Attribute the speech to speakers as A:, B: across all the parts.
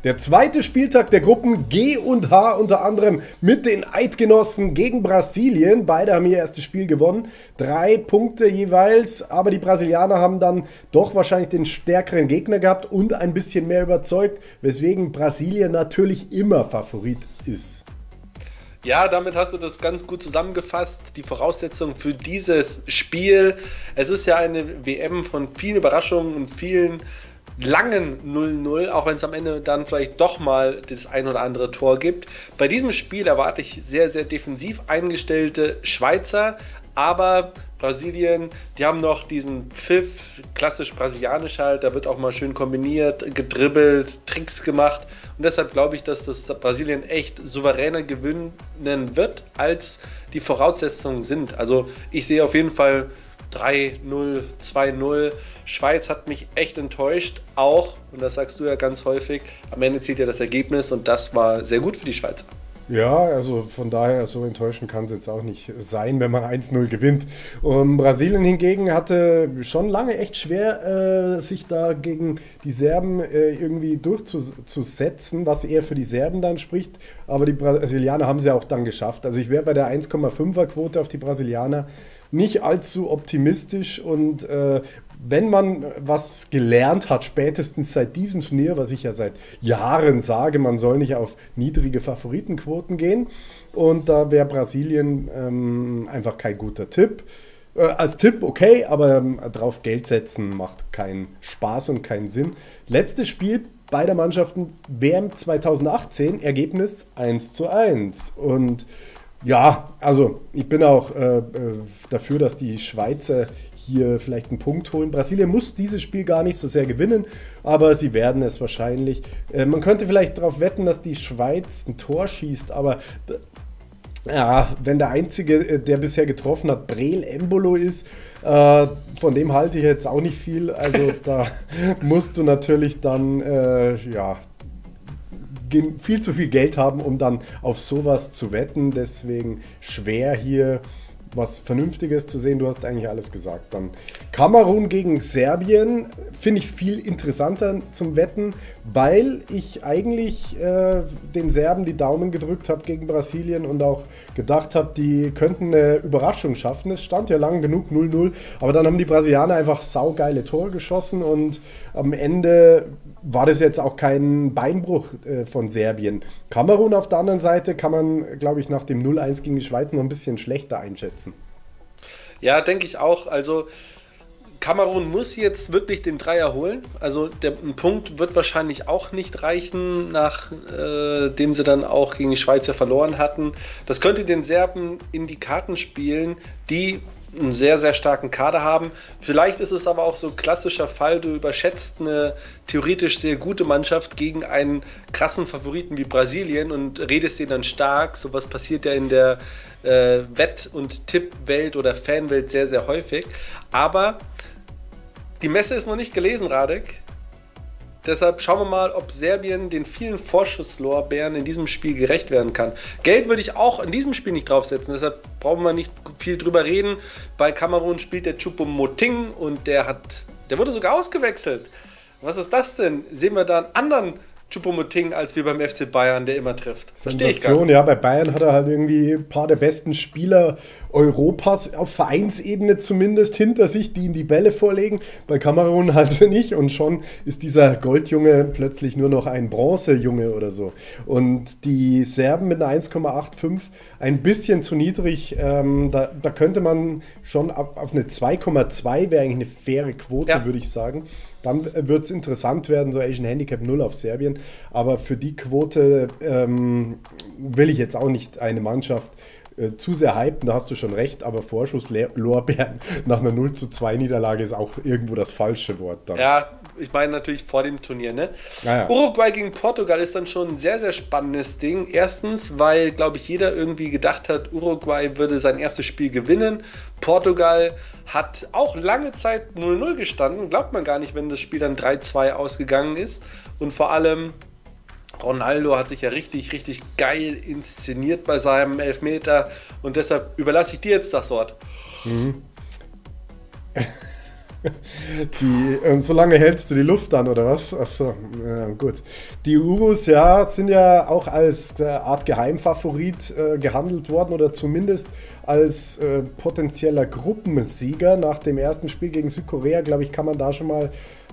A: Der zweite Spieltag der Gruppen G und H, unter anderem mit den Eidgenossen gegen Brasilien. Beide haben ihr erstes Spiel gewonnen. 3 Punkte jeweils, aber die Brasilianer haben dann doch wahrscheinlich den stärkeren Gegner gehabt und ein bisschen mehr überzeugt, weswegen Brasilien natürlich immer Favorit ist.
B: Ja, damit hast du das ganz gut zusammengefasst. Die Voraussetzungen für dieses Spiel. Es ist ja eine WM von vielen Überraschungen und vielen langen 0-0, auch wenn es am Ende dann vielleicht doch mal das ein oder andere Tor gibt. Bei diesem Spiel erwarte ich sehr, sehr defensiv eingestellte Schweizer, aber Brasilien, die haben noch diesen Pfiff, klassisch brasilianisch halt, da wird auch mal schön kombiniert, gedribbelt, Tricks gemacht und deshalb glaube ich, dass das Brasilien echt souveräner gewinnen wird, als die Voraussetzungen sind. Also ich sehe auf jeden Fall 3-0, 2-0. Schweiz hat mich echt enttäuscht, auch, und das sagst du ja ganz häufig, am Ende zählt ja das Ergebnis und das war sehr gut für die Schweizer.
A: Ja, also von daher, so enttäuschend kann es jetzt auch nicht sein, wenn man 1-0 gewinnt. Brasilien hingegen hatte schon lange echt schwer, sich da gegen die Serben irgendwie durchzusetzen, was eher für die Serben dann spricht. Aber die Brasilianer haben es ja auch dann geschafft. Also ich wäre bei der 1,5er Quote auf die Brasilianer nicht allzu optimistisch und wenn man was gelernt hat, spätestens seit diesem Turnier, was ich ja seit Jahren sage, man soll nicht auf niedrige Favoritenquoten gehen und da wäre Brasilien einfach kein guter Tipp. Als Tipp okay, aber drauf Geld setzen macht keinen Spaß und keinen Sinn. Letztes Spiel beider Mannschaften WM 2018, Ergebnis 1:1 und ja, also ich bin auch dafür, dass die Schweizer hier vielleicht einen Punkt holen. Brasilien muss dieses Spiel gar nicht so sehr gewinnen, aber sie werden es wahrscheinlich. Man könnte vielleicht darauf wetten, dass die Schweiz ein Tor schießt, aber ja, wenn der Einzige, der bisher getroffen hat, Breel Embolo ist, von dem halte ich jetzt auch nicht viel. Also da musst du natürlich dann, ja, viel zu viel Geld haben, um dann auf sowas zu wetten. Deswegen schwer hier was Vernünftiges zu sehen. Du hast eigentlich alles gesagt. Dann Kamerun gegen Serbien finde ich viel interessanter zum Wetten, weil ich eigentlich den Serben die Daumen gedrückt habe gegen Brasilien und auch gedacht habe, die könnten eine Überraschung schaffen. Es stand ja lang genug 0-0, aber dann haben die Brasilianer einfach saugeile Tore geschossen und am Ende war das jetzt auch kein Beinbruch von Serbien. Kamerun auf der anderen Seite kann man, glaube ich, nach dem 0-1 gegen die Schweiz noch ein bisschen schlechter einschätzen.
B: Ja, denke ich auch. Also Kamerun muss jetzt wirklich den Dreier holen. Also ein Punkt wird wahrscheinlich auch nicht reichen, nachdem sie dann auch gegen die Schweizer verloren hatten. Das könnte den Serben in die Karten spielen, die einen sehr, sehr starken Kader haben. Vielleicht ist es aber auch so ein klassischer Fall, du überschätzt eine theoretisch sehr gute Mannschaft gegen einen krassen Favoriten wie Brasilien und redest den dann stark. Sowas passiert ja in der Wett- und Tippwelt oder Fanwelt sehr, sehr häufig. Aber die Messe ist noch nicht gelesen, Radek. Deshalb schauen wir mal, ob Serbien den vielen Vorschusslorbeeren in diesem Spiel gerecht werden kann. Geld würde ich auch in diesem Spiel nicht draufsetzen, deshalb brauchen wir nicht viel drüber reden. Bei Kamerun spielt der Choupo-Moting und der wurde sogar ausgewechselt. Was ist das denn? Sehen wir da einen anderen Choupo-Moting als wir beim FC Bayern, der immer trifft?
A: Sensation, ja, bei Bayern hat er halt irgendwie ein paar der besten Spieler Europas, auf Vereinsebene zumindest, hinter sich, die ihm die Bälle vorlegen. Bei Kamerun halt nicht und schon ist dieser Goldjunge plötzlich nur noch ein Bronzejunge oder so. Und die Serben mit einer 1,85 ein bisschen zu niedrig, da könnte man schon auf eine 2,2 wäre eigentlich eine faire Quote, ja, würde ich sagen. Dann wird es interessant werden, so Asian Handicap 0 auf Serbien. Aber für die Quote will ich jetzt auch nicht eine Mannschaft zu sehr hypen, da hast du schon recht, aber Vorschusslorbeeren nach einer 0:2 Niederlage ist auch irgendwo das falsche Wort dann.
B: Ja, ich meine natürlich vor dem Turnier, ne?
A: Ja.
B: Uruguay gegen Portugal ist dann schon ein sehr, sehr spannendes Ding. Erstens, weil, glaube ich, jeder irgendwie gedacht hat, Uruguay würde sein erstes Spiel gewinnen. Portugal hat auch lange Zeit 0-0 gestanden, glaubt man gar nicht, wenn das Spiel dann 3:2 ausgegangen ist. Und vor allem Ronaldo hat sich ja richtig, richtig geil inszeniert bei seinem Elfmeter und deshalb überlasse ich dir jetzt das Wort.
A: Und so lange hältst du die Luft an, oder was? Achso, ja, gut. Die Urus, ja, sind ja auch als Art Geheimfavorit gehandelt worden oder zumindest als potenzieller Gruppensieger. Nach dem ersten Spiel gegen Südkorea, glaube ich, kann man da schon mal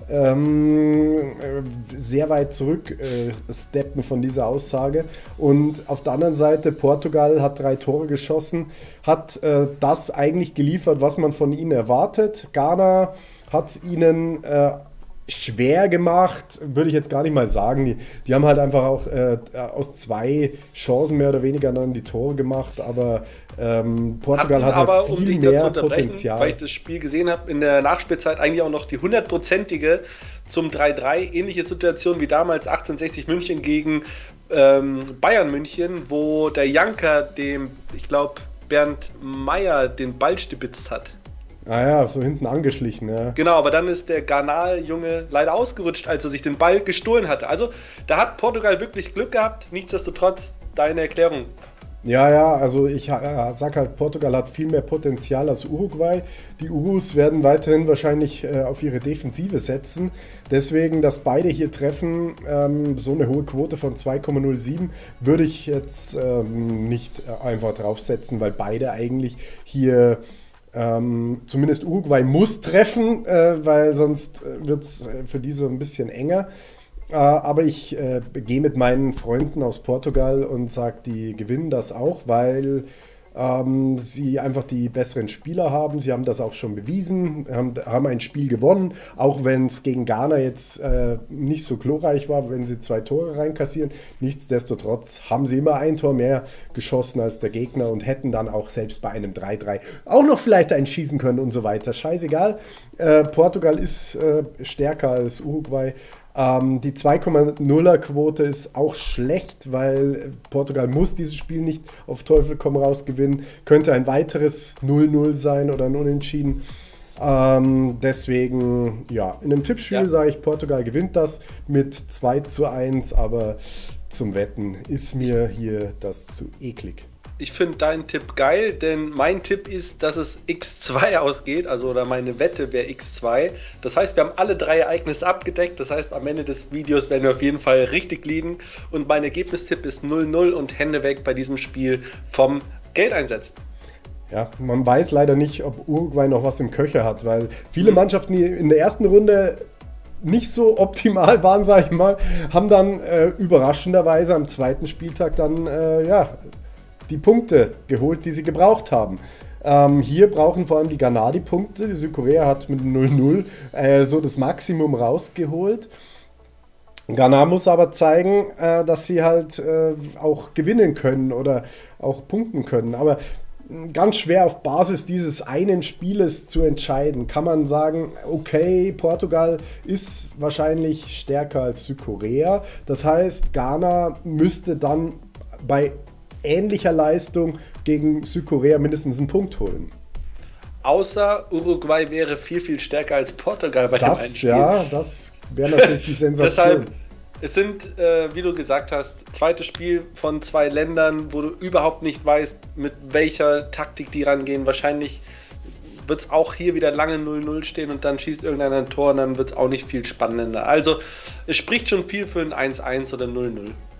A: sehr weit zurück steppen von dieser Aussage. Und auf der anderen Seite, Portugal hat 3 Tore geschossen, hat das eigentlich geliefert, was man von ihnen erwartet. Ghana hat es ihnen schwer gemacht, würde ich jetzt gar nicht mal sagen. Die haben halt einfach auch aus 2 Chancen mehr oder weniger dann die Tore gemacht, aber Portugal hat
B: aber,
A: halt viel mehr Potenzial.
B: Weil ich das Spiel gesehen habe, in der Nachspielzeit eigentlich auch noch die 100%ige zum 3-3. Ähnliche Situation wie damals 1860 München gegen Bayern München, wo der Janker dem, ich glaube, Bernd Meyer den Ball stibitzt hat.
A: Ah ja, so hinten angeschlichen, ja.
B: Genau, aber dann ist der Ghana-Junge leider ausgerutscht, als er sich den Ball gestohlen hatte. Also, da hat Portugal wirklich Glück gehabt. Nichtsdestotrotz, deine Erklärung.
A: Ja, also ich sag halt, Portugal hat viel mehr Potenzial als Uruguay. Die Urus werden weiterhin wahrscheinlich auf ihre Defensive setzen. Deswegen, dass beide hier treffen, so eine hohe Quote von 2,07 würde ich jetzt nicht einfach draufsetzen, weil beide eigentlich hier... zumindest Uruguay muss treffen, weil sonst wird es für die so ein bisschen enger. Aber ich gehe mit meinen Freunden aus Portugal und sage, die gewinnen das auch, weil sie einfach die besseren Spieler haben. Sie haben das auch schon bewiesen, haben ein Spiel gewonnen, auch wenn es gegen Ghana jetzt nicht so glorreich war, wenn sie 2 Tore reinkassieren. Nichtsdestotrotz haben sie immer ein Tor mehr geschossen als der Gegner und hätten dann auch selbst bei einem 3-3 auch noch vielleicht einen schießen können und so weiter. Scheißegal, Portugal ist stärker als Uruguay. Die 2,0er Quote ist auch schlecht, weil Portugal muss dieses Spiel nicht auf Teufel komm raus gewinnen. Könnte ein weiteres 0-0 sein oder ein Unentschieden. Deswegen, ja, in einem Tippspiel sage ich, Portugal gewinnt das mit 2:1, aber zum Wetten ist mir hier das zu eklig.
B: Ich finde deinen Tipp geil, denn mein Tipp ist, dass es x2 ausgeht, also oder meine Wette wäre x2. Das heißt, wir haben alle 3 Ereignisse abgedeckt, das heißt, am Ende des Videos werden wir auf jeden Fall richtig liegen und mein Ergebnistipp ist 0-0 und Hände weg bei diesem Spiel vom Geld einsetzen.
A: Ja, man weiß leider nicht, ob Uruguay noch was im Köcher hat, weil viele Mannschaften, die in der ersten Runde nicht so optimal waren, sage ich mal, haben dann überraschenderweise am zweiten Spieltag dann, die Punkte geholt, die sie gebraucht haben. Hier brauchen vor allem die Ghana die Punkte. Die Südkorea hat mit 0-0 so das Maximum rausgeholt. Ghana muss aber zeigen, dass sie halt auch gewinnen können oder auch punkten können. Aber ganz schwer auf Basis dieses einen Spieles zu entscheiden. Kann man sagen, okay, Portugal ist wahrscheinlich stärker als Südkorea. Das heißt, Ghana müsste dann bei ähnlicher Leistung gegen Südkorea mindestens einen Punkt holen.
B: Außer Uruguay wäre viel, viel stärker als Portugal bei dem einen Spiel.
A: Ja, das wäre natürlich die Sensation.
B: Deshalb, es sind, wie du gesagt hast, zweites Spiel von 2 Ländern, wo du überhaupt nicht weißt, mit welcher Taktik die rangehen. Wahrscheinlich wird es auch hier wieder lange 0-0 stehen und dann schießt irgendeiner ein Tor und dann wird es auch nicht viel spannender. Also es spricht schon viel für ein 1-1 oder 0-0.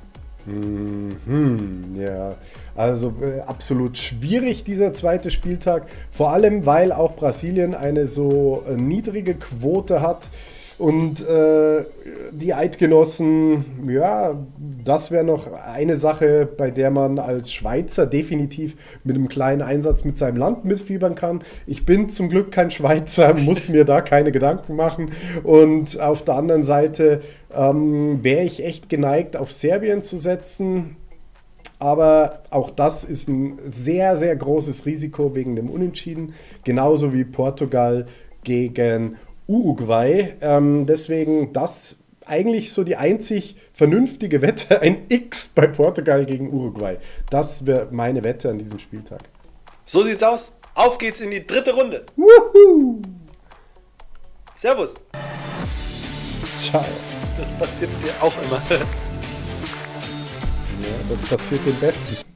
A: Ja, also absolut schwierig dieser zweite Spieltag, vor allem weil auch Brasilien eine so niedrige Quote hat und die Eidgenossen, ja, das wäre noch eine Sache, bei der man als Schweizer definitiv mit einem kleinen Einsatz mit seinem Land mitfiebern kann. Ich bin zum Glück kein Schweizer, muss mir da keine Gedanken machen und auf der anderen Seite wäre ich echt geneigt, auf Serbien zu setzen. Aber auch das ist ein sehr, sehr großes Risiko wegen dem Unentschieden. Genauso wie Portugal gegen Uruguay. Deswegen das eigentlich so die einzig vernünftige Wette, ein X bei Portugal gegen Uruguay. Das wäre meine Wette an diesem Spieltag.
B: So sieht's aus. Auf geht's in die 3. Runde.
A: Wuhu!
B: Servus.
A: Ciao.
B: Das passiert dir auch immer.
A: Ja, das passiert den Besten.